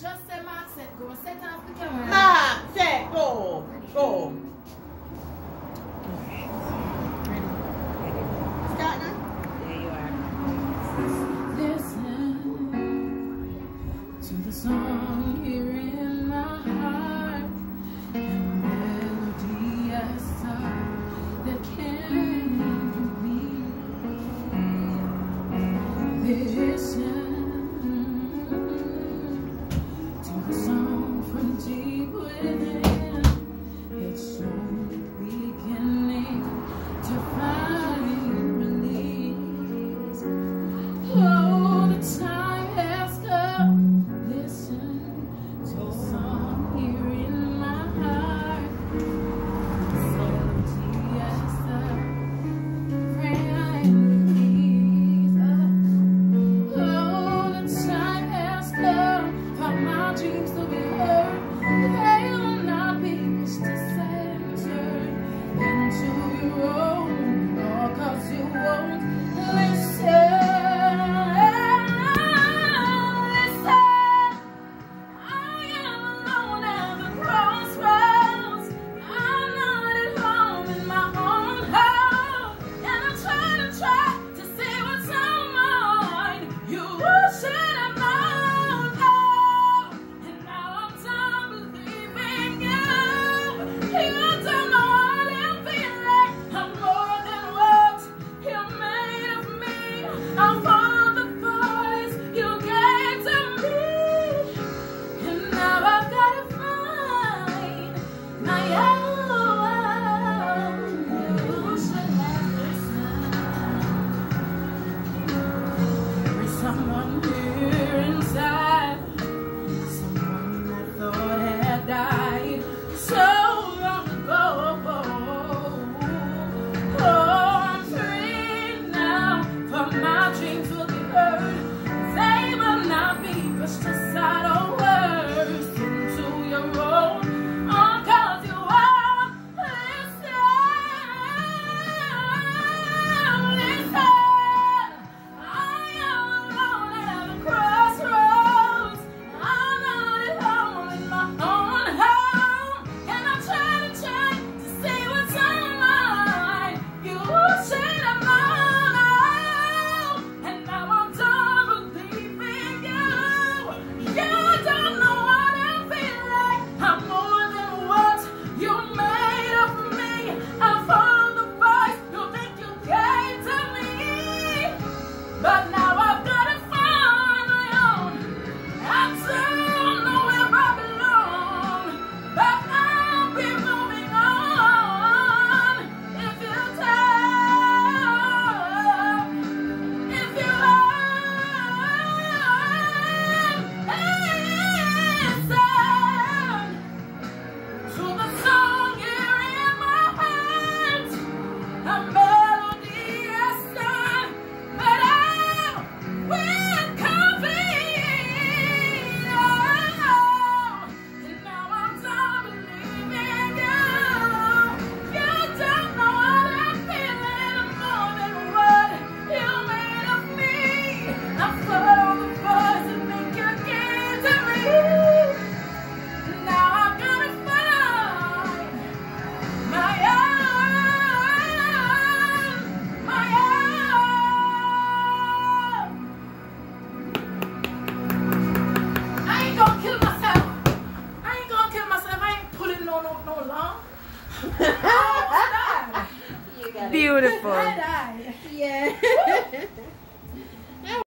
Just say Mark said go. Set off the camera. Mark said go. Go. Start now. There you are. Listen to the song here in my heart, and melodious song that can be. Listen to the song from deep within. It's only beginning to find release. Oh, the time has come. Listen to the song here in my heart. Melodious friend release. Oh, the time has come for my dreams to be heard. They will not be pushed aside and turned into your own, all 'cause you won't listen. Someone here inside, someone I thought had died so long ago. Oh, I'm free now, for my dreams will be heard. They will not be pushed aside or worse into your own, all 'cause you won't listen. Listen. But now I've got to find my own. I don't know where I belong, but I'll be moving on. If you tell, if you listen to the song here in my heart, a melodious song that with coffee, and now I'm done believing you. You don't know what I'm feeling more than what you made of me. I follow the voice and think you gave to me. Now I've gotta find my own, my own. I ain't gonna kill myself. I ain't pulling no long. Oh, Beautiful. I died. Yeah.